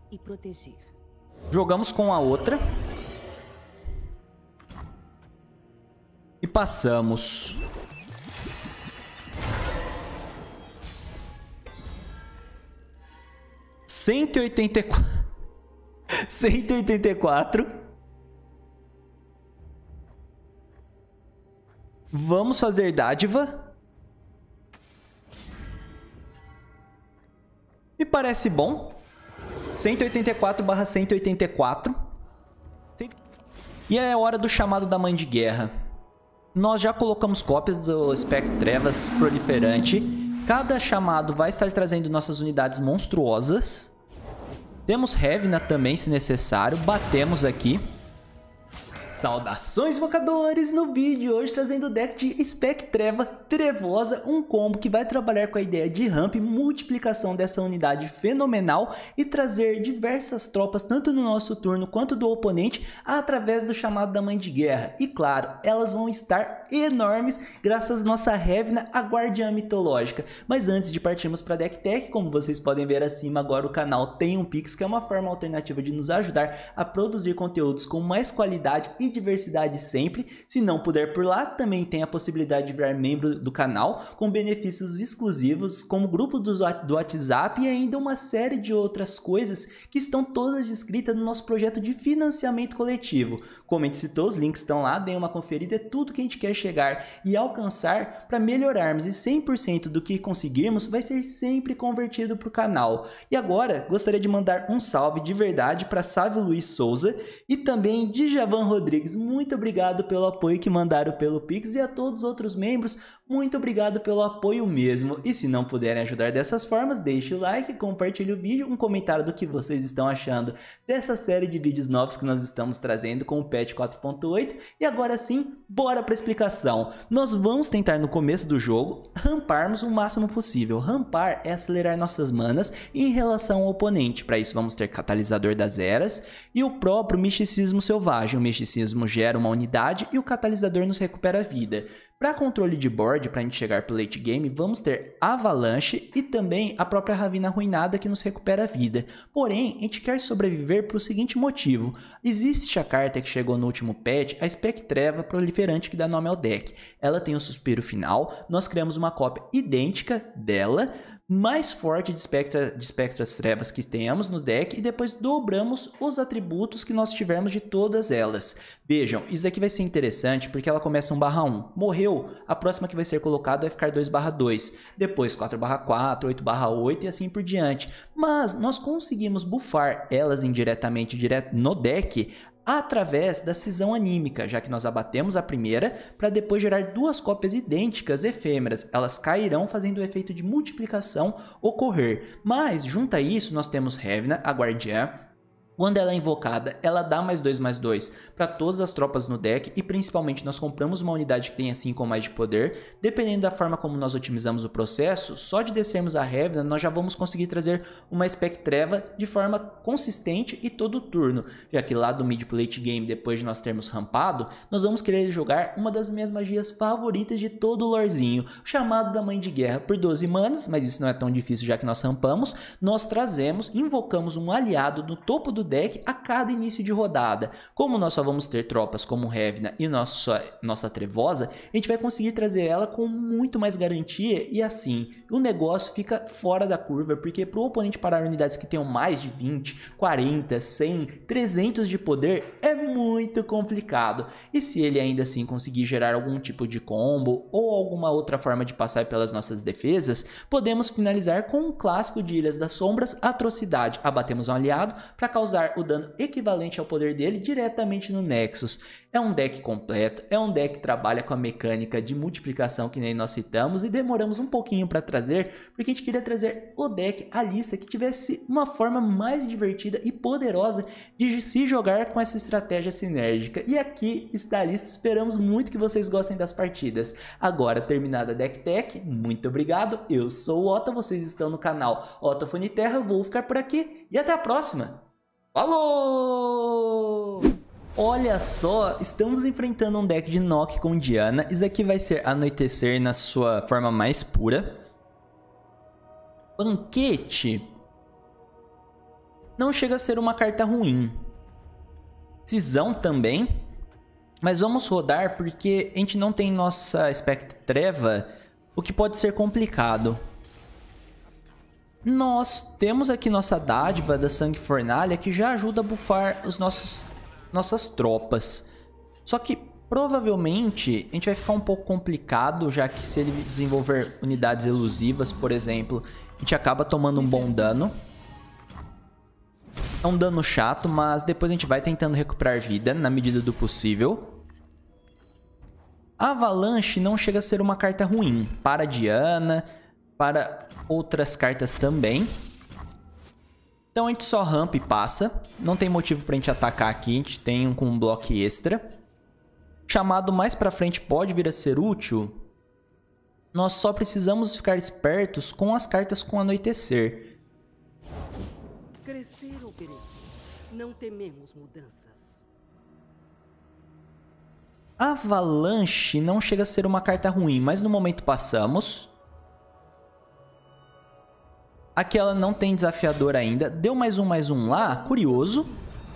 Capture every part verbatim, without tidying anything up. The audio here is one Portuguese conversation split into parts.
e proteger. Jogamos com a outra. E passamos. cento e oitenta e quatro. cento e oitenta e quatro. Vamos fazer dádiva. Me parece bom. cento e oitenta e quatro barra cento e oitenta e quatro. E é hora do chamado da Mãe de Guerra. Nós já colocamos cópias do Espectro Trevas Proliferante. Cada chamado vai estar trazendo nossas unidades monstruosas. Temos Revna também, se necessário. Batemos aqui. Saudações, invocadores! No vídeo de hoje trazendo o deck de Espectreva Trevosa, um combo que vai trabalhar com a ideia de ramp, multiplicação dessa unidade fenomenal e trazer diversas tropas, tanto no nosso turno quanto do oponente, através do chamado da Mãe de Guerra. E claro, elas vão estar enormes graças à nossa Revna, a Guardiã Mitológica. Mas antes de partirmos para a Deck Tech, como vocês podem ver acima, agora o canal tem um Pix, que é uma forma alternativa de nos ajudar a produzir conteúdos com mais qualidade e diversidade sempre. Se não puder por lá, também tem a possibilidade de virar membro do canal com benefícios exclusivos, como grupo do, do WhatsApp e ainda uma série de outras coisas que estão todas descritas no nosso projeto de financiamento coletivo. Como a gente citou, os links estão lá, deem uma conferida, é tudo que a gente quer chegar e alcançar para melhorarmos, e cem por cento do que conseguirmos vai ser sempre convertido para o canal. E agora, gostaria de mandar um salve de verdade para Sávio Luiz Souza e também Djavan Rodrigues. Muito obrigado pelo apoio que mandaram pelo Pix, e a todos os outros membros, muito obrigado pelo apoio mesmo. E se não puderem ajudar dessas formas, deixe o like, compartilhe o vídeo, um comentário do que vocês estão achando dessa série de vídeos novos que nós estamos trazendo com o patch quatro ponto oito. E agora sim, bora para a explicação. Nós vamos tentar no começo do jogo ramparmos o máximo possível. Rampar é acelerar nossas manas em relação ao oponente. Para isso vamos ter Catalisador das Eras e o próprio Misticismo Selvagem. O Misticismo gera uma unidade e o Catalisador nos recupera a vida. Para controle de board, para a gente chegar para o late game, vamos ter Avalanche e também a própria Ravina Arruinada, que nos recupera a vida. Porém, a gente quer sobreviver por o seguinte motivo. Existe a carta que chegou no último patch, a Espectreva Proliferante, que dá nome ao deck. Ela tem um suspiro final, nós criamos uma cópia idêntica dela, mais forte de, espectra, de Espectras Trevas que temos no deck, e depois dobramos os atributos que nós tivermos de todas elas. Vejam, isso aqui vai ser interessante porque ela começa um barra um. Morreu, a próxima que vai ser colocada vai ficar dois barra dois, depois quatro barra quatro, oito barra oito e assim por diante. Mas nós conseguimos buffar elas indiretamente direto no deck através da cisão anímica, já que nós abatemos a primeira para depois gerar duas cópias idênticas efêmeras. Elas cairão fazendo o efeito de multiplicação ocorrer. Mas junto a isso nós temos Revna, a Guardiã. Quando ela é invocada, ela dá mais dois mais dois para todas as tropas no deck, e principalmente nós compramos uma unidade que tem cinco ou mais de poder. Dependendo da forma como nós otimizamos o processo, só de descermos a Revna nós já vamos conseguir trazer uma Espectreva de forma consistente e todo turno, já que lá do mid pro late game, depois de nós termos rampado, nós vamos querer jogar uma das minhas magias favoritas de todo o lorezinho, o chamado da Mãe de Guerra. Por doze manas, mas isso não é tão difícil já que nós rampamos, nós trazemos, invocamos um aliado no topo do deck a cada início de rodada. Como nós só vamos ter tropas como Revna e nossa, nossa Trevosa, a gente vai conseguir trazer ela com muito mais garantia, e assim o negócio fica fora da curva, porque para o oponente parar unidades que tenham mais de vinte, quarenta, cem, trezentos de poder é muito complicado. E se ele ainda assim conseguir gerar algum tipo de combo ou alguma outra forma de passar pelas nossas defesas, podemos finalizar com um clássico de Ilhas das Sombras, Atrocidade. Abatemos um aliado para causar o dano equivalente ao poder dele diretamente no Nexus. É um deck completo, é um deck que trabalha com a mecânica de multiplicação que nem nós citamos, e demoramos um pouquinho para trazer, porque a gente queria trazer o deck, a lista, que tivesse uma forma mais divertida e poderosa de se jogar com essa estratégia sinérgica. E aqui está a lista, esperamos muito que vocês gostem das partidas. Agora, terminada a Deck Tech, muito obrigado, eu sou o Otto, vocês estão no canal Otto Funiterra, eu vou ficar por aqui e até a próxima! Falou! Olha só, estamos enfrentando um deck de Nock com Diana. Isso aqui vai ser Anoitecer na sua forma mais pura. Banquete. não chega a ser uma carta ruim. Cisão também, mas vamos rodar porque a gente não tem nossa Espectre Treva, o que pode ser complicado. Nós temos aqui nossa dádiva da Sangue Fornalha, que já ajuda a buffar os nossos, nossas tropas. Só que provavelmente a gente vai ficar um pouco complicado, já que se ele desenvolver unidades elusivas, por exemplo, a gente acaba tomando um bom dano. É um dano chato, mas depois a gente vai tentando recuperar vida na medida do possível. A Avalanche não chega a ser uma carta ruim para a Diana, para outras cartas também. Então a gente só rampa e passa. Não tem motivo pra gente atacar aqui. A gente tem um com um bloco extra. Chamado mais pra frente pode vir a ser útil. Nós só precisamos ficar espertos com as cartas com anoitecer. Crescer ou perecer. Não tememos mudanças. Avalanche não chega a ser uma carta ruim, mas no momento passamos. Aqui ela não tem desafiador ainda. Deu mais um, mais um lá. Curioso.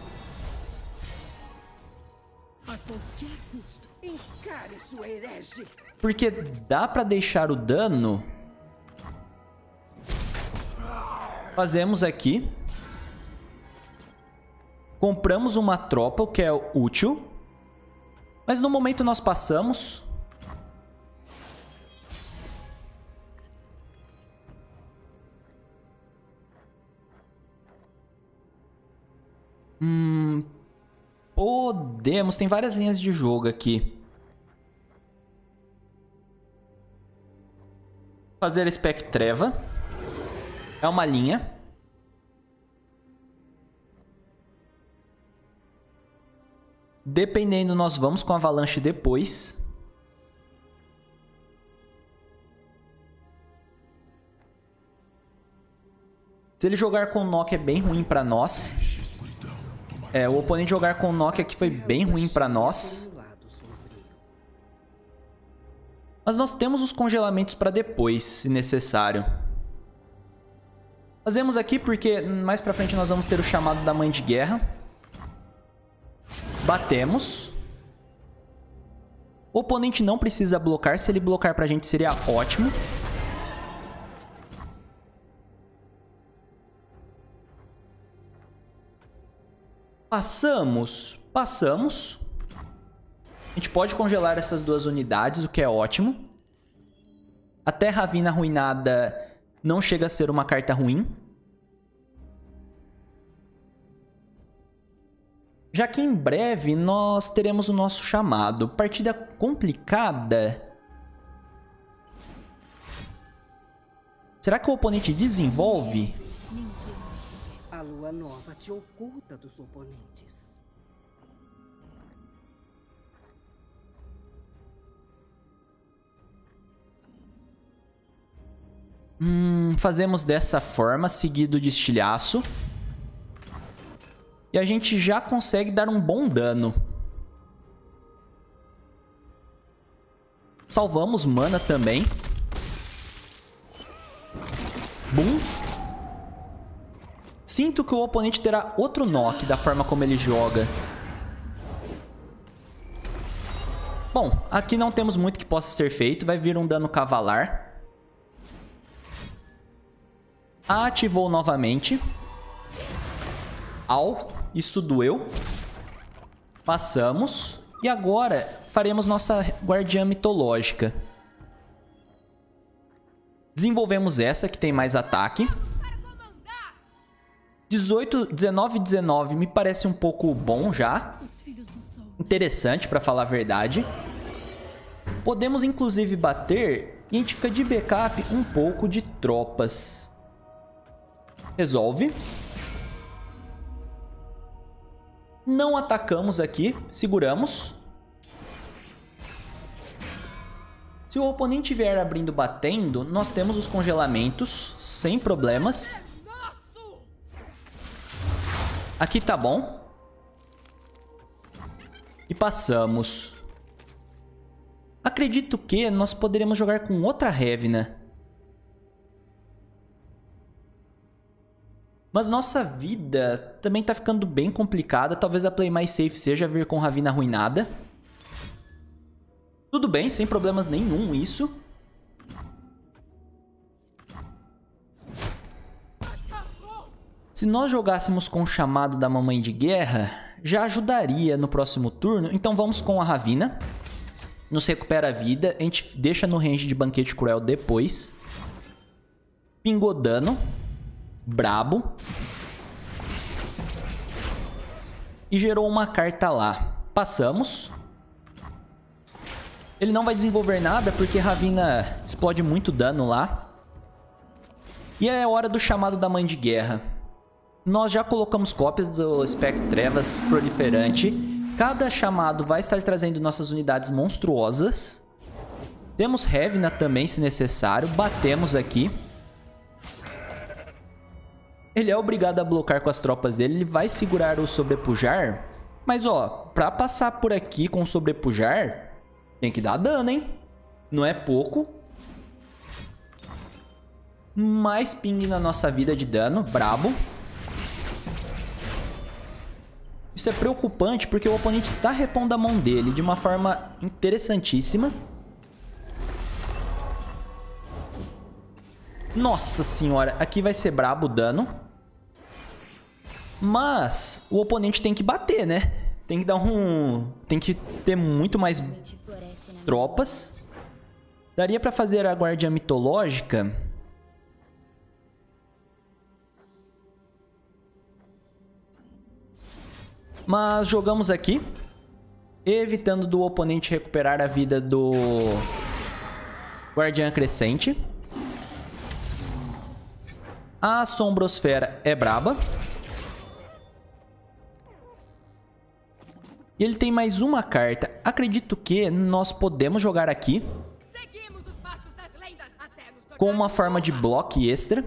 A qualquer custo, encare sua herege. Porque dá pra deixar o dano. Fazemos aqui. Compramos uma tropa, o que é útil. Mas no momento nós passamos. Hum, podemos, tem várias linhas de jogo aqui. Fazer Espectre Treva. É uma linha. Dependendo, nós vamos com Avalanche depois. Se ele jogar com Nokia é bem ruim pra nós. É, o oponente jogar com Nokia aqui foi bem ruim pra nós. Mas nós temos os congelamentos pra depois, se necessário. Fazemos aqui porque mais pra frente nós vamos ter o chamado da Mãe de Guerra. Batemos. O oponente não precisa blocar. Se ele blocar pra gente seria ótimo. Passamos. Passamos. A gente pode congelar essas duas unidades, o que é ótimo. A Terra Ravina Arruinada não chega a ser uma carta ruim. Já que em breve nós teremos o nosso chamado. Partida complicada. Será que o oponente desenvolve? A lua nova te oculta dos oponentes. Hum, fazemos dessa forma, seguido de estilhaço. E a gente já consegue dar um bom dano. Salvamos mana também. Boom. Sinto que o oponente terá outro knock da forma como ele joga. Bom, aqui não temos muito que possa ser feito. Vai vir um dano cavalar. Ativou novamente. Au. Isso doeu. Passamos. E agora faremos nossa guardiã mitológica. Desenvolvemos essa que tem mais ataque. dezoito, dezenove, dezenove me parece um pouco bom já. Interessante para falar a verdade. Podemos inclusive bater e a gente fica de backup um pouco de tropas. Resolve. Não atacamos aqui, seguramos. Se o oponente vier abrindo batendo, nós temos os congelamentos sem problemas. Aqui tá bom. E passamos. Acredito que nós poderemos jogar com outra Revna. Mas nossa vida também tá ficando bem complicada. Talvez a play mais safe seja vir com Ravina arruinada. Tudo bem, sem problemas nenhum isso. Se nós jogássemos com o chamado da Mamãe de Guerra, já ajudaria no próximo turno. Então vamos com a Ravina. Nos recupera a vida. A gente deixa no range de Banquete Cruel depois. Pingou dano. Brabo. E gerou uma carta lá. Passamos. Ele não vai desenvolver nada porque Ravina explode muito dano lá. E é hora do chamado da Mãe de Guerra. Nós já colocamos cópias do Spectre Trevas proliferante. Cada chamado vai estar trazendo nossas unidades monstruosas. Temos Ravina também se necessário. Batemos aqui. Ele é obrigado a blocar com as tropas dele. Ele vai segurar o sobrepujar. Mas ó, pra passar por aqui com o sobrepujar, tem que dar dano, hein? Não é pouco. Mais ping na nossa vida de dano. Brabo. Isso é preocupante porque o oponente está repondo a mão dele de uma forma interessantíssima. Nossa senhora, aqui vai ser brabo o dano. Mas o oponente tem que bater, né? Tem que dar um... Tem que ter muito mais tropas. Daria pra fazer a guardiã mitológica. Mas jogamos aqui, evitando do oponente recuperar a vida do Guardiã Crescente. A Sombrosfera é braba. E ele tem mais uma carta. Acredito que nós podemos jogar aqui com uma forma de bloco extra.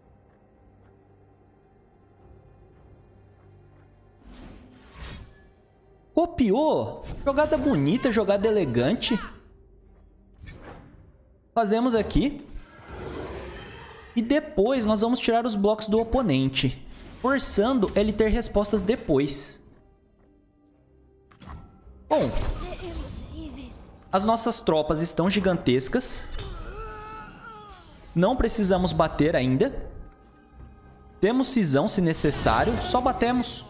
Copiou. Jogada bonita, jogada elegante. Fazemos aqui. E depois nós vamos tirar os blocos do oponente, forçando ele ter respostas depois. Bom, as nossas tropas estão gigantescas. Não precisamos bater ainda. Temos cisão se necessário. Só batemos.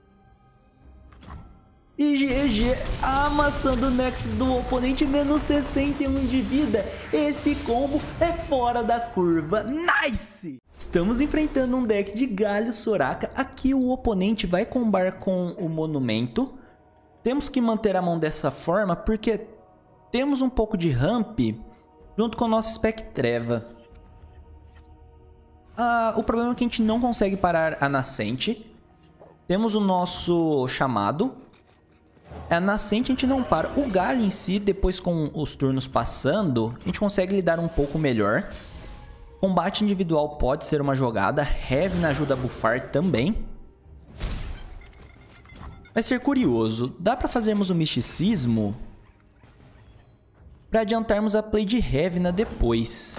E G G, amassando o Nexus do oponente, menos sessenta e um de vida. Esse combo é fora da curva. Nice! Estamos enfrentando um deck de Galho Soraka. Aqui o oponente vai combar com o Monumento. Temos que manter a mão dessa forma porque temos um pouco de ramp junto com o nosso Spectreva. Ah, o problema é que a gente não consegue parar a nascente. Temos o nosso chamado. A nascente a gente não para. O galho em si, depois com os turnos passando, a gente consegue lidar um pouco melhor. Combate individual pode ser uma jogada. Ravina ajuda a buffar também. Vai ser curioso. Dá pra fazermos o misticismo pra adiantarmos a play de Ravina depois.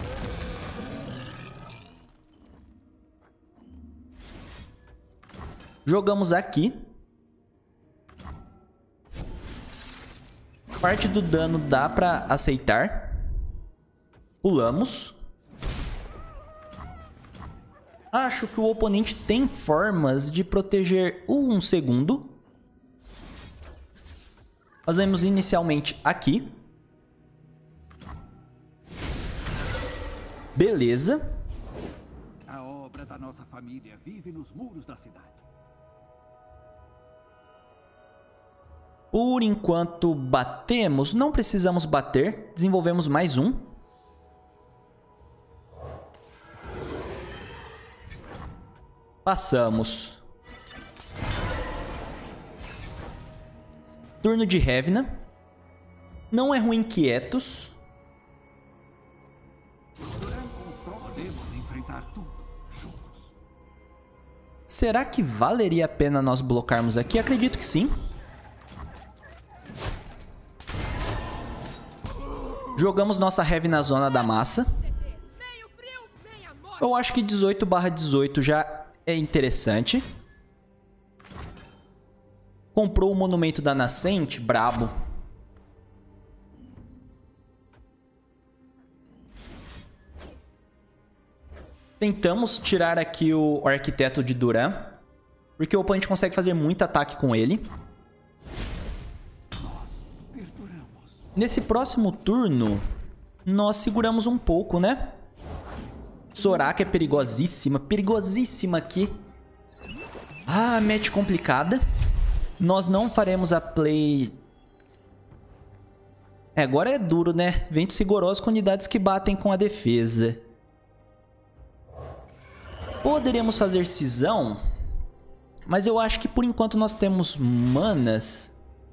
Jogamos aqui. Parte do dano dá pra aceitar. Pulamos. Acho que o oponente tem formas de proteger um segundo. Fazemos inicialmente aqui. Beleza. A obra da nossa família vive nos muros da cidade. Por enquanto batemos, não precisamos bater, desenvolvemos mais um. Passamos. Turno de Ravina. Não é ruim quietos. Podemos enfrentar tudo juntos. Será que valeria a pena nós blocarmos aqui? Acredito que sim. Jogamos nossa Heavy na zona da massa. Eu acho que dezoito barra dezoito já É interessante. Comprou o Monumento da Nascente, brabo. Tentamos tirar aqui o Arquiteto de Duran, porque o oponente consegue fazer muito ataque com ele. Nesse próximo turno, nós seguramos um pouco, né? Soraka é perigosíssima, perigosíssima aqui. Ah, match complicada. Nós não faremos a play... É, agora é duro, né? Vento Sigoroso com unidades que batem com a defesa. Poderíamos fazer cisão, mas eu acho que por enquanto nós temos manas.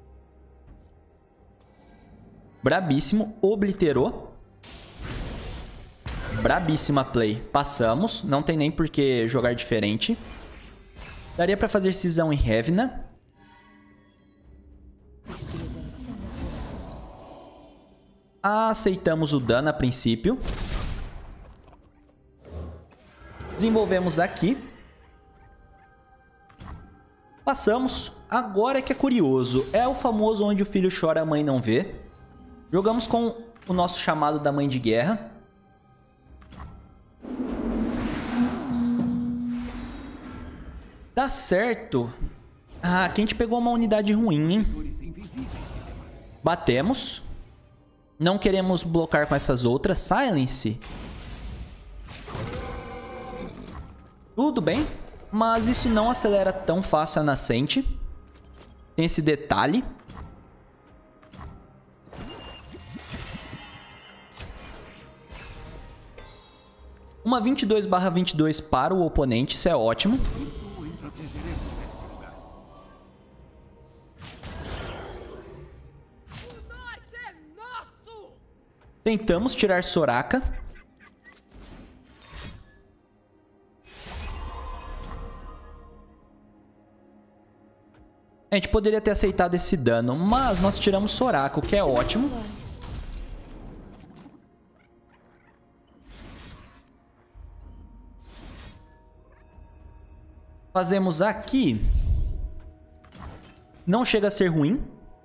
Brabíssimo, obliterou. Brabíssima play. Passamos, não tem nem por que jogar diferente. Daria pra fazer cisão em Revna. Aceitamos o dano a princípio. Desenvolvemos aqui. Passamos. Agora é que é curioso. É o famoso onde o filho chora, a mãe não vê. Jogamos com o nosso chamado da Mãe de Guerra. Dá certo. Ah, aqui a gente pegou uma unidade ruim, hein? Batemos. Não queremos blocar com essas outras. Silence. Tudo bem, mas isso não acelera tão fácil a nascente. Tem esse detalhe. Uma vinte e dois barra vinte e dois para o oponente, isso é ótimo. Tentamos tirar Soraka. A gente poderia ter aceitado esse dano, mas nós tiramos Soraka, o que é ótimo. Fazemos aqui. Não chega a ser ruim.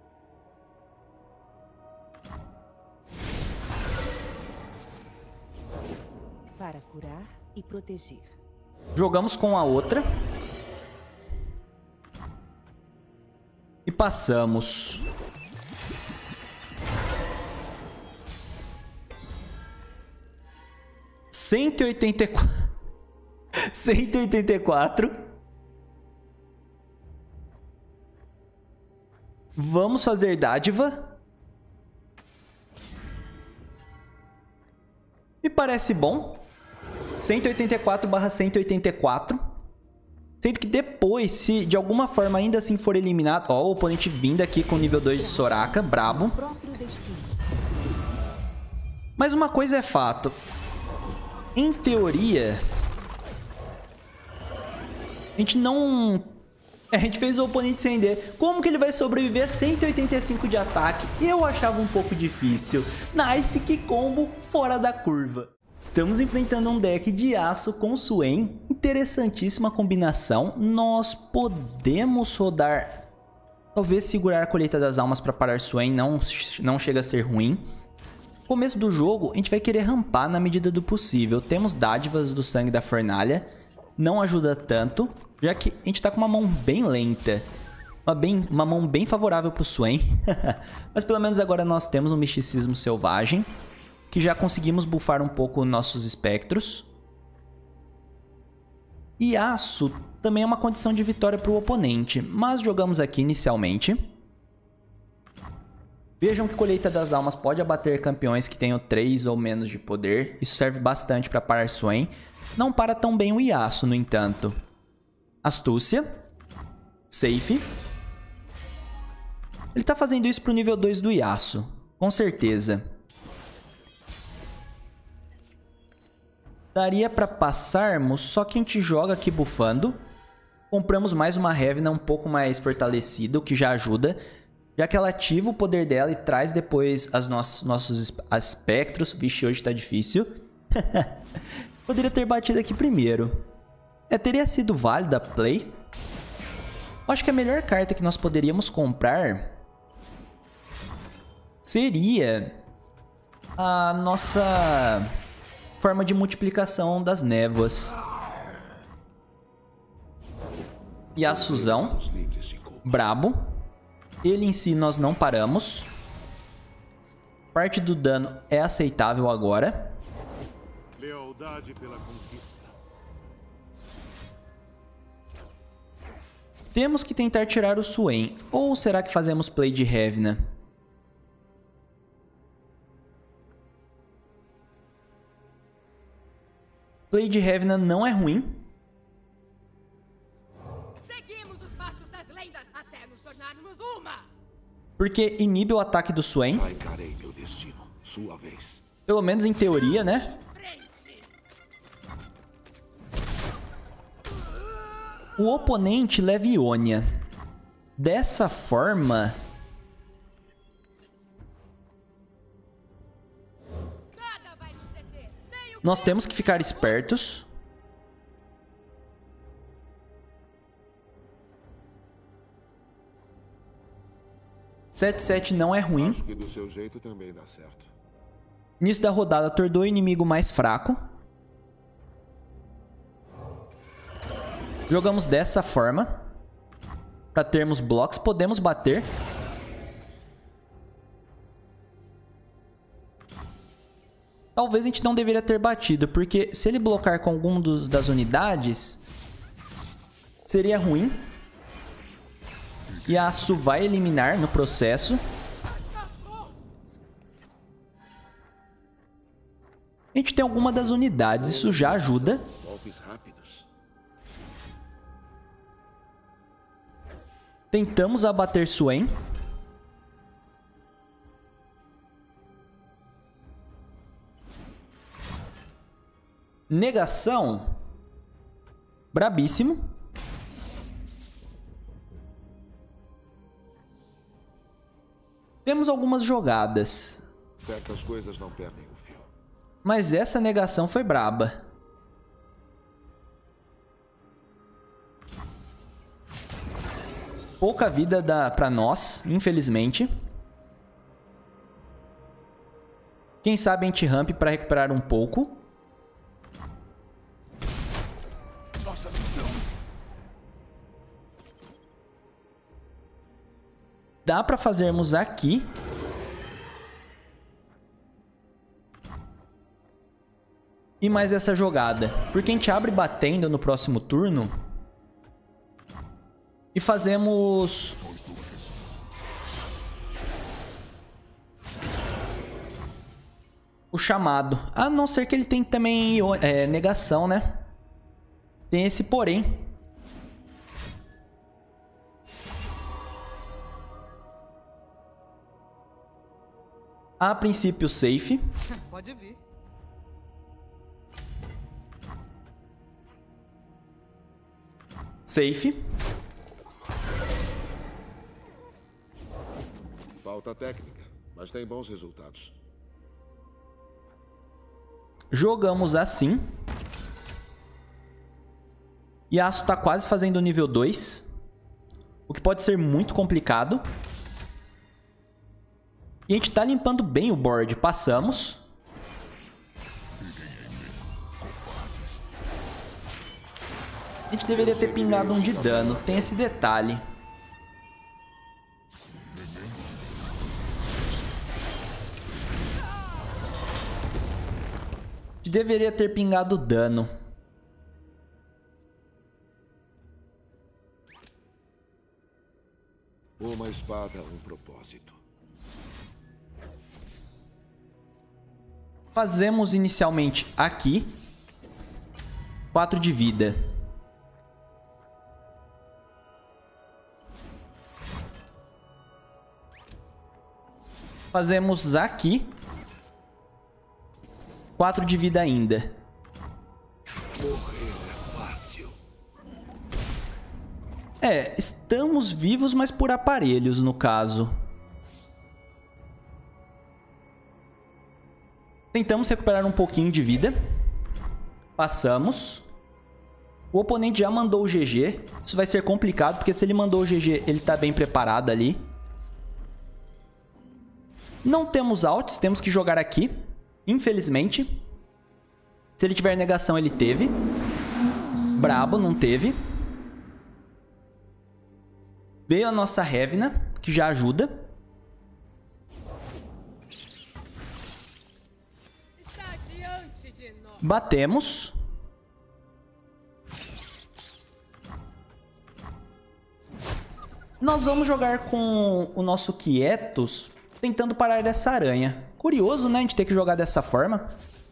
Para curar e proteger. Jogamos com a outra. E passamos. cento e oitenta e quatro. cento e oitenta e quatro. Vamos fazer dádiva. Me parece bom. cento e oitenta e quatro barra cento e oitenta e quatro. Sendo que depois, se de alguma forma ainda assim for eliminado... Ó, o oponente vindo aqui com nível dois de Soraka, brabo. Mas uma coisa é fato. Em teoria... A gente não... A gente fez o oponente se render. Como que ele vai sobreviver a cento e oitenta e cinco de ataque? Eu achava um pouco difícil. Nice, que combo fora da curva. Estamos enfrentando um deck de aço com Swain. Interessantíssima combinação. Nós podemos rodar... Talvez segurar a Colheita das Almas para parar Swain. Não, não chega a ser ruim. No começo do jogo, a gente vai querer rampar na medida do possível. Temos dádivas do Sangue da Fornalha. Não ajuda tanto, já que a gente tá com uma mão bem lenta. Uma, bem, uma mão bem favorável pro Swain. Mas pelo menos agora nós temos um Misticismo Selvagem, que já conseguimos buffar um pouco nossos espectros. E aço também é uma condição de vitória para o oponente, mas jogamos aqui inicialmente. Vejam que Colheita das Almas pode abater campeões que tenham três ou menos de poder. Isso serve bastante para parar Swain. Não para tão bem o Yasuo, no entanto. Astúcia. Safe. Ele tá fazendo isso pro nível dois do Yasuo, com certeza. Daria pra passarmos, só que a gente joga aqui buffando. Compramos mais uma Revna um pouco mais fortalecida, o que já ajuda. Já que ela ativa o poder dela e traz depois as nossos, nossos espectros. Vixe, hoje tá difícil. Poderia ter batido aqui primeiro. É, teria sido válida a play. Acho que a melhor carta que nós poderíamos comprar seria a nossa forma de multiplicação das névoas. Yasuzão, brabo. Ele em si nós não paramos. Parte do dano é aceitável agora. Lealdade pela conquista. Temos que tentar tirar o Swain. Ou será que fazemos play de Revna? Play de Revna não é ruim. Seguimos os passos das lendas até nos tornarmos uma. Porque inibe o ataque do Swain. Já encarei meu destino. Sua vez. Pelo menos em teoria, né? O oponente leva Ionia. Dessa forma... nós temos que ficar espertos. sete sete não é ruim. Acho que do seu jeito também dá certo. Início da rodada, tornou o inimigo mais fraco. Jogamos dessa forma. Para termos blocos, podemos bater. Talvez a gente não deveria ter batido, porque se ele blocar com algum dos, das unidades, seria ruim. E a Asu vai eliminar no processo. A gente tem alguma das unidades, isso já ajuda. Golpes rápidos. Tentamos abater Swain. Negação. Brabíssimo. Temos algumas jogadas. Certas coisas não perdem o fio. Mas essa negação foi braba. Pouca vida dá pra nós, infelizmente. Quem sabe anti-ramp pra recuperar um pouco. Nossa missão. Dá pra fazermos aqui. E mais essa jogada. Porque a gente abre batendo no próximo turno. E fazemos... o chamado. A não ser que ele tem também é, negação, né? Tem esse porém. A princípio, safe. Pode vir. Safe. Falta técnica, mas tem bons resultados. Jogamos assim. Yasuo tá quase fazendo o nível dois. O que pode ser muito complicado. E a gente tá limpando bem o board. Passamos. A gente deveria ter pingado um de dano. Tem esse detalhe. A gente deveria ter pingado dano. Uma espada, um propósito. Fazemos inicialmente aqui. quatro de vida. Fazemos aqui. quatro de vida ainda. Morrer é fácil. É, estamos vivos, mas por aparelhos, no caso. Tentamos recuperar um pouquinho de vida. Passamos. O oponente já mandou o G G. Isso vai ser complicado, porque se ele mandou o G G, ele tá bem preparado ali. Não temos alts, temos que jogar aqui. Infelizmente. Se ele tiver negação, ele teve. Brabo, não teve. Veio a nossa Revna, que já ajuda. Está diante de nós. Batemos. Nós vamos jogar com o nosso Quietos, tentando parar essa aranha. Curioso, né, a gente ter que jogar dessa forma.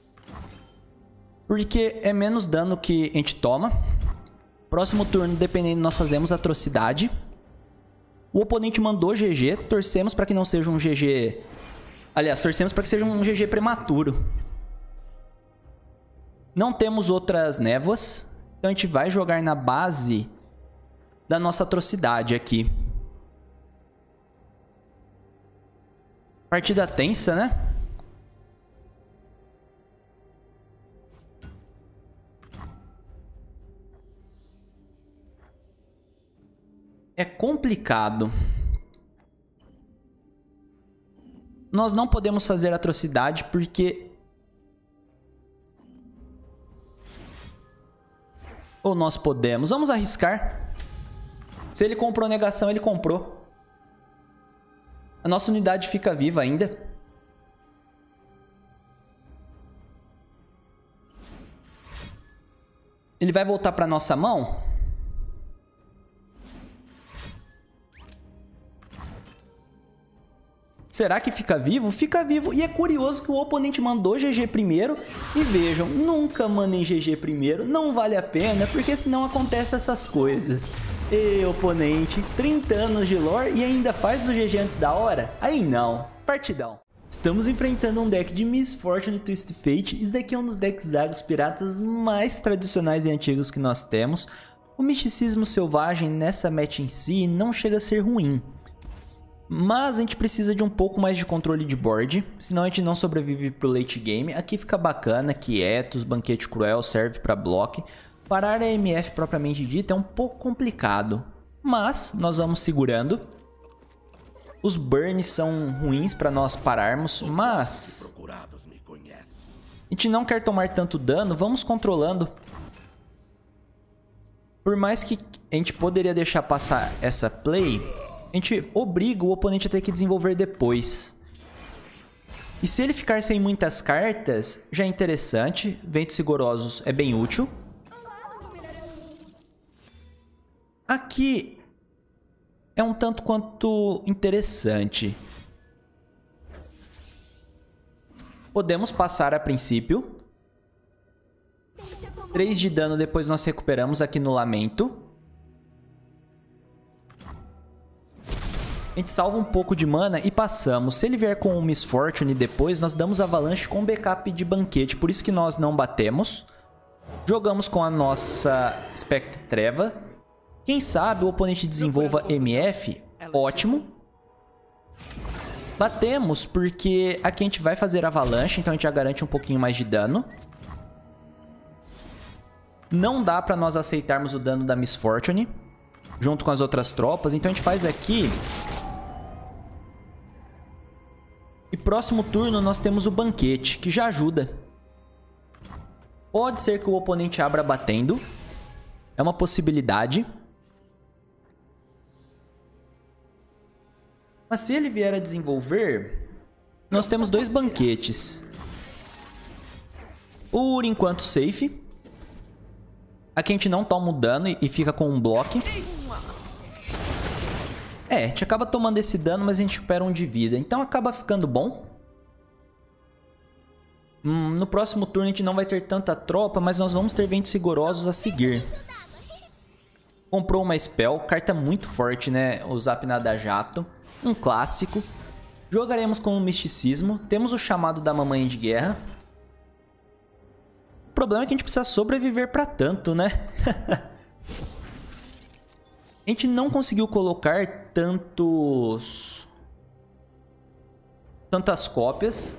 Porque é menos dano que a gente toma. Próximo turno, dependendo, nós fazemos atrocidade. O oponente mandou G G. Torcemos para que não seja um G G... Aliás, torcemos para que seja um G G prematuro. Não temos outras névoas. Então a gente vai jogar na base da nossa atrocidade aqui. Partida tensa, né? É complicado. Nós não podemos fazer atrocidade porque... Ou nós podemos? Vamos arriscar. Se ele comprou negação, ele comprou. A nossa unidade fica viva ainda. Ele vai voltar para nossa mão? Será que fica vivo? Fica vivo. E é curioso que o oponente mandou G G primeiro. E vejam, nunca mandem G G primeiro. Não vale a pena, porque senão acontecem essas coisas. E oponente, trinta anos de lore e ainda faz o G G antes da hora? Aí não. Partidão. Estamos enfrentando um deck de Miss Fortune e Twist Fate. Isso daqui é um dos decks agros piratas mais tradicionais e antigos que nós temos. O misticismo selvagem nessa match em si não chega a ser ruim. Mas a gente precisa de um pouco mais de controle de board, senão a gente não sobrevive pro late game. Aqui fica bacana, Quietos, Banquete Cruel, serve para block. Parar a M F propriamente dita é um pouco complicado, mas nós vamos segurando. Os burns são ruins para nós pararmos, mas a gente não quer tomar tanto dano, vamos controlando. Por mais que a gente poderia deixar passar essa play, a gente obriga o oponente a ter que desenvolver depois. E se ele ficar sem muitas cartas, já é interessante. Ventos Rigorosos é bem útil. Aqui é um tanto quanto interessante. Podemos passar a princípio. três de dano, depois nós recuperamos aqui no Lamento. A gente salva um pouco de mana e passamos. Se ele vier com o Miss Fortune depois, nós damos Avalanche com backup de Banquete. Por isso que nós não batemos. Jogamos com a nossa Spectre Treva. Quem sabe o oponente desenvolva M F. Ótimo. Batemos porque aqui a gente vai fazer Avalanche, então a gente já garante um pouquinho mais de dano. Não dá pra nós aceitarmos o dano da Miss Fortune junto com as outras tropas, então a gente faz aqui. E próximo turno nós temos o Banquete, que já ajuda. Pode ser que o oponente abra batendo. É uma possibilidade. Mas se ele vier a desenvolver, nós temos dois Banquetes. Por enquanto safe. Aqui a gente não toma o dano e fica com um bloco. É, a gente acaba tomando esse dano, mas a gente recupera um de vida. Então acaba ficando bom. Hum, no próximo turno a gente não vai ter tanta tropa, mas nós vamos ter ventos rigorosos a seguir. Comprou uma spell, carta muito forte, né? O Zap Nada Jato. Um clássico. Jogaremos com o misticismo. Temos o chamado da mamãe de guerra. O problema é que a gente precisa sobreviver pra tanto, né? A gente não conseguiu colocar tantos... tantas cópias.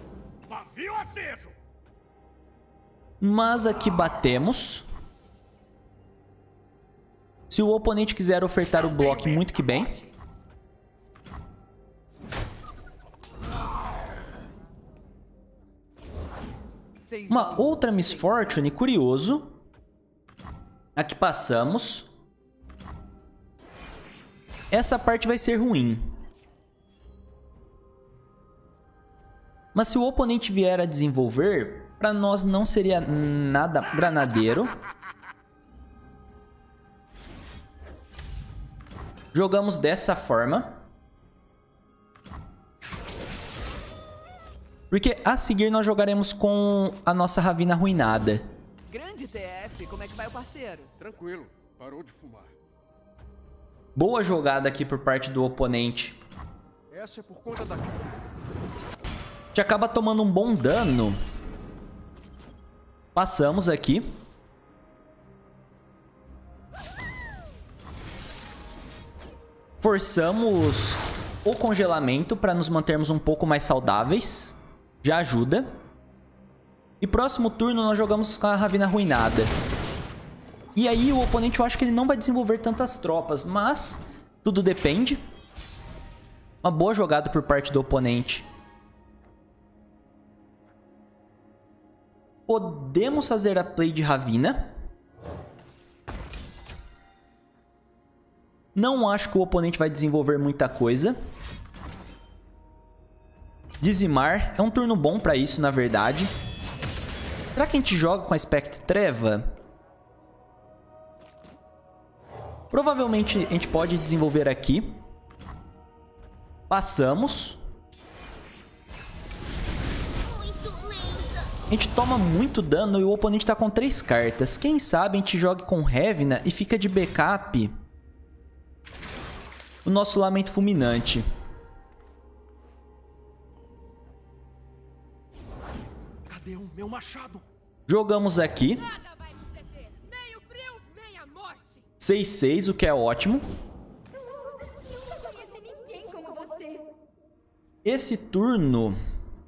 Mas aqui batemos. Se o oponente quiser ofertar o bloco, muito que bem. Uma outra Miss Fortune, curioso. Aqui passamos. Essa parte vai ser ruim. Mas se o oponente vier a desenvolver, para nós não seria nada granadeiro. Jogamos dessa forma. Porque a seguir nós jogaremos com a nossa Ravina arruinada. Grande T F, como é que vai o parceiro? Tranquilo, parou de fumar. Boa jogada aqui por parte do oponente. Essa é por conta da... A gente acaba tomando um bom dano. Passamos aqui. Forçamos o congelamento para nos mantermos um pouco mais saudáveis. Já ajuda. E próximo turno nós jogamos com a Ravina arruinada. E aí o oponente, eu acho que ele não vai desenvolver tantas tropas, mas tudo depende. Uma boa jogada por parte do oponente. Podemos fazer a play de Ravina. Não acho que o oponente vai desenvolver muita coisa. Dizimar é um turno bom pra isso, na verdade. Será que a gente joga com a Spectre Treva? Provavelmente a gente pode desenvolver aqui. Passamos. A gente toma muito dano e o oponente tá com três cartas. Quem sabe a gente jogue com Ravina e fica de backup o nosso Lamento Fulminante. Cadê o meu machado? Jogamos aqui. Nada vai nos deter. Nem o frio, nem a morte. seis seis, o que é ótimo. Nunca conheci ninguém como você. Esse turno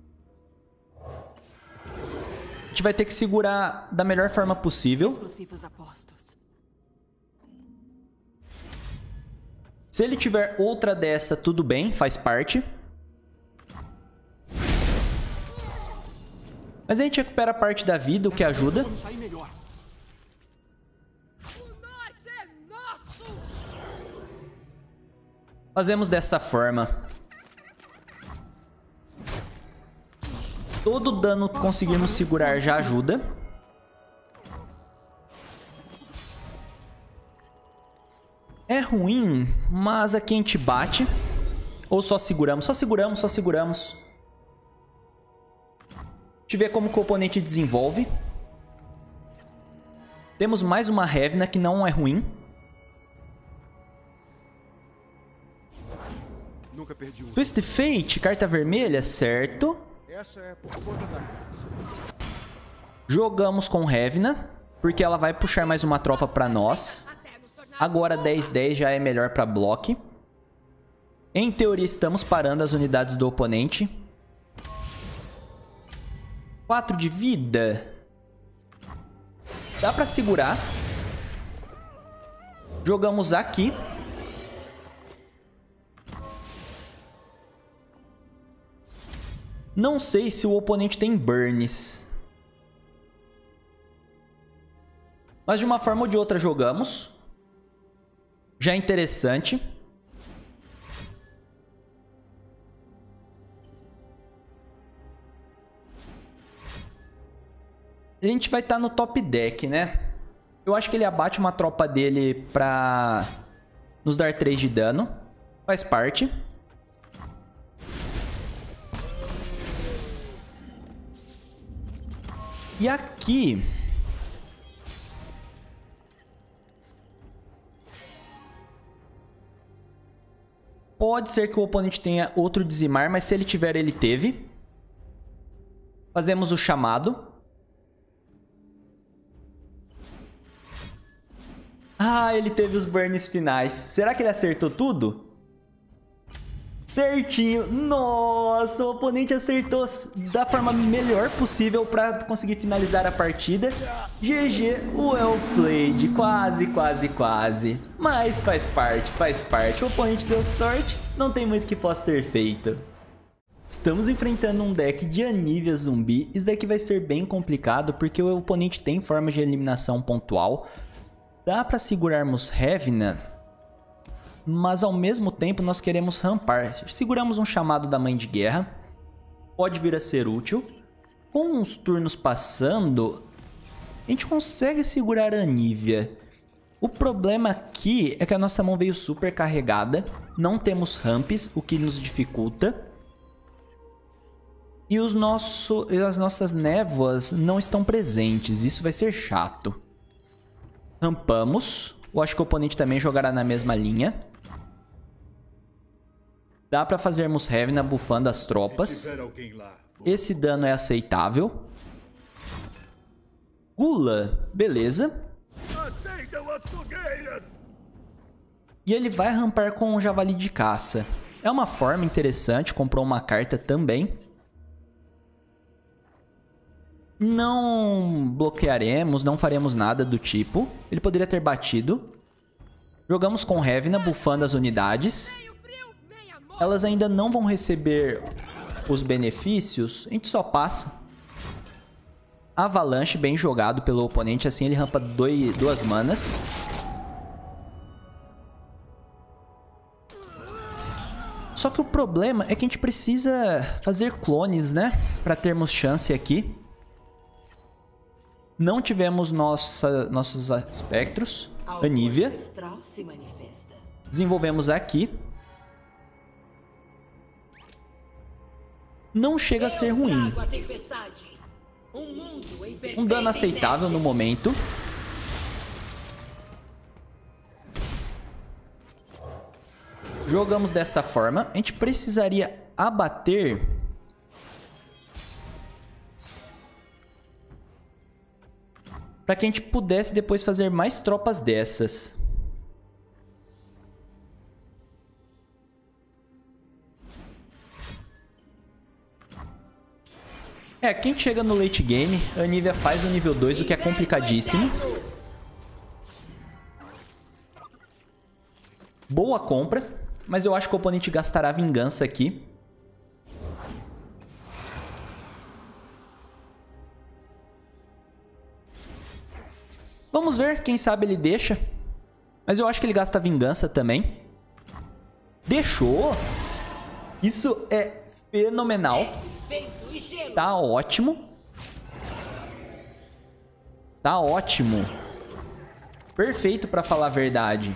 a gente vai ter que segurar da melhor forma possível. Explosivos apostos. Se ele tiver outra dessa, tudo bem, faz parte. Mas a gente recupera parte da vida, o que ajuda. Vamos sair melhor. O norte é nosso. Fazemos dessa forma. Todo dano que conseguirmos segurar já ajuda. É ruim, mas aqui a gente bate. Ou só seguramos, só seguramos, só seguramos. Deixa eu ver como que o oponente desenvolve. Temos mais uma Ravina que não é ruim. Nunca perdi um. Twist Fate, carta vermelha, certo. Essa é por conta da... Jogamos com Ravina, porque ela vai puxar mais uma tropa pra nós. Agora dez dez já é melhor pra bloco. Em teoria estamos parando as unidades do oponente. quatro de vida. Dá pra segurar. Jogamos aqui. Não sei se o oponente tem burns. Mas de uma forma ou de outra jogamos. Já é interessante. A gente vai estar no top deck, né? Eu acho que ele abate uma tropa dele pra nos dar três de dano. Faz parte. E aqui... pode ser que o oponente tenha outro dizimar, mas se ele tiver, ele teve. Fazemos o chamado. Ah, ele teve os burns finais. Será que ele acertou tudo? Certinho. Nossa, o oponente acertou da forma melhor possível para conseguir finalizar a partida. G G, well played. Quase, quase, quase. Mas faz parte, faz parte. O oponente deu sorte, não tem muito que possa ser feito. Estamos enfrentando um deck de Anivia zumbi. Isso daqui vai ser bem complicado porque o oponente tem forma de eliminação pontual. Dá para segurarmos Ravena, mas ao mesmo tempo nós queremos rampar. Seguramos um chamado da Mãe de Guerra, pode vir a ser útil. Com uns turnos passando, a gente consegue segurar a Anivia. O problema aqui é que a nossa mão veio super carregada, não temos ramps, o que nos dificulta. E os nosso, as nossas névoas não estão presentes, isso vai ser chato. Rampamos, eu acho que o oponente também jogará na mesma linha. Dá pra fazermos Ravena buffando as tropas. Esse dano é aceitável. Gula, beleza. E ele vai rampar com um javali de caça. É uma forma interessante, comprou uma carta também. Não bloquearemos, não faremos nada do tipo. Ele poderia ter batido. Jogamos com Ravena buffando as unidades. Elas ainda não vão receber os benefícios, a gente só passa. Avalanche, bem jogado pelo oponente, assim ele rampa dois, duas manas. Só que o problema é que a gente precisa fazer clones, né? Para termos chance aqui. Não tivemos nossa, nossos espectros. Anivia. Desenvolvemos aqui. Não chega a ser ruim. Um dano aceitável no momento. Jogamos dessa forma. A gente precisaria abater para que a gente pudesse depois fazer mais tropas dessas. É, quem chega no late game, a Anivia faz o nível dois, o que é complicadíssimo. Boa compra, mas eu acho que o oponente gastará vingança aqui. Vamos ver, quem sabe ele deixa. Mas eu acho que ele gasta vingança também. Deixou! Isso é fenomenal. Tá ótimo. Tá ótimo. Perfeito pra falar a verdade.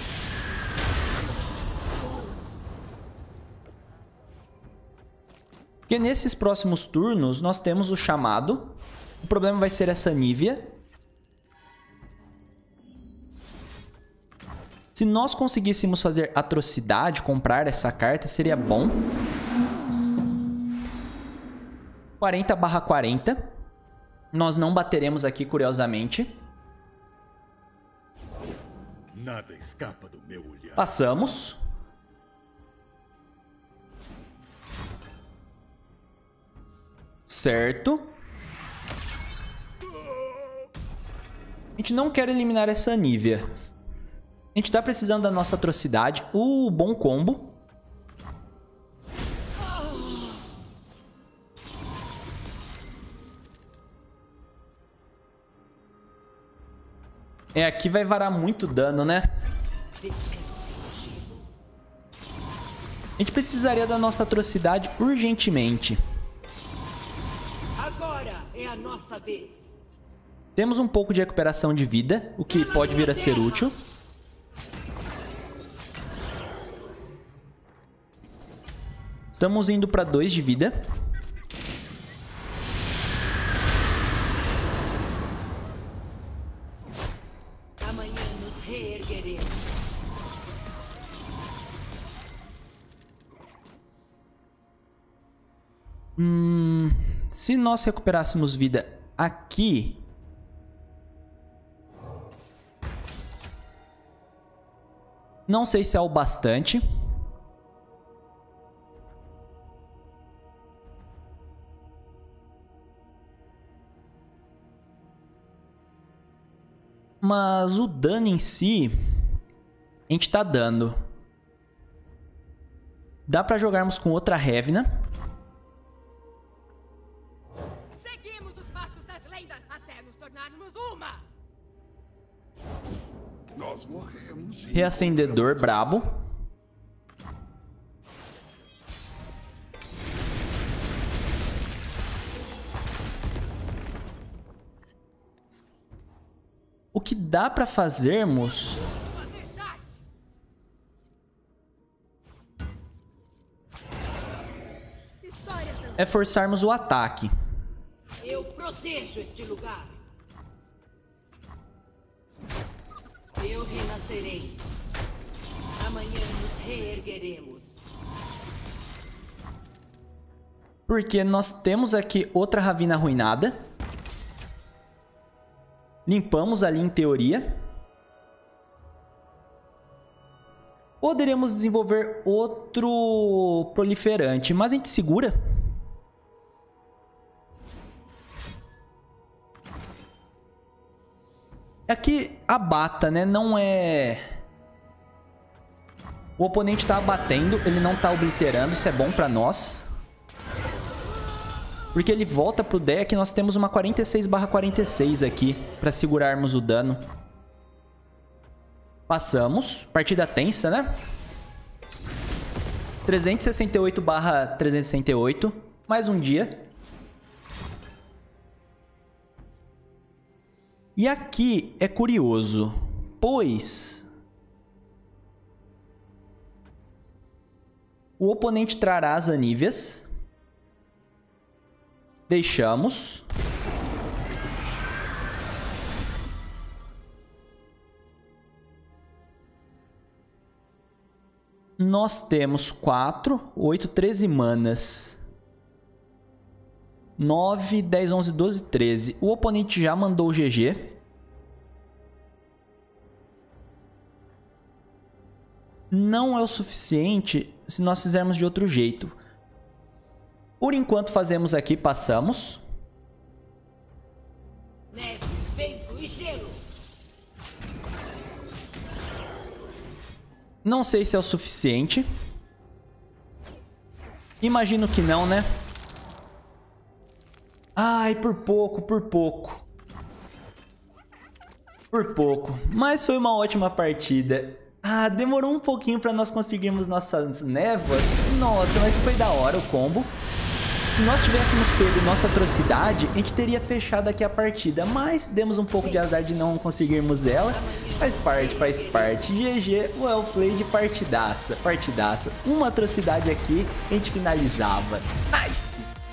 Porque nesses próximos turnos nós temos o chamado. O problema vai ser essa Anivia. Se nós conseguíssemos fazer atrocidade, comprar essa carta, seria bom. quarenta barra quarenta. Nós não bateremos aqui, curiosamente. Nada escapa do meu olhar. Passamos. Certo. A gente não quer eliminar essa Anivia. A gente tá precisando da nossa atrocidade. Uh, bom combo. É, aqui vai varar muito dano, né? A gente precisaria da nossa atrocidade urgentemente. Agora é a nossa vez. Temos um pouco de recuperação de vida, o que pode vir a ser útil. Estamos indo para dois de vida. Amanhã nos reergueremos. Hum, se nós recuperássemos vida aqui, não sei se é o bastante. Mas o dano em si, a gente tá dando. Dá pra jogarmos com outra Revna. Seguimos os passos das lendas até nos tornarmos uma. Nós morremos. Reacendedor brabo. O que dá pra fazermos é forçarmos o ataque. Eu protejo este lugar. Eu renascerei. Amanhã nos reergueremos. Porque nós temos aqui outra Ravina arruinada. Limpamos ali em teoria. Poderíamos desenvolver outro proliferante, mas a gente segura. Aqui abata, né? Não é... O oponente tá abatendo, ele não tá obliterando, isso é bom pra nós. Porque ele volta pro deck e nós temos uma quarenta e seis barra quarenta e seis aqui pra segurarmos o dano. Passamos. Partida tensa, né? trezentos e sessenta e oito barra trezentos e sessenta e oito. Mais um dia. E aqui é curioso, pois o oponente trará as Anívias. Deixamos. Nós temos quatro, oito, treze manas. nove, dez, onze, doze, treze. O oponente já mandou o G G. Não é o suficiente se nós fizermos de outro jeito. Por enquanto fazemos aqui, passamos. Neve, vento e gelo. Não sei se é o suficiente. Imagino que não, né? Ai, por pouco, por pouco. Por pouco. Mas foi uma ótima partida. Ah, demorou um pouquinho para nós conseguirmos nossas névoas. Nossa, mas foi da hora o combo. Se nós tivéssemos pego nossa atrocidade, a gente teria fechado aqui a partida. Mas demos um pouco de azar de não conseguirmos ela. Faz parte, faz parte. G G, well play de partidaça. Partidaça. Uma atrocidade aqui, a gente finalizava. Nice!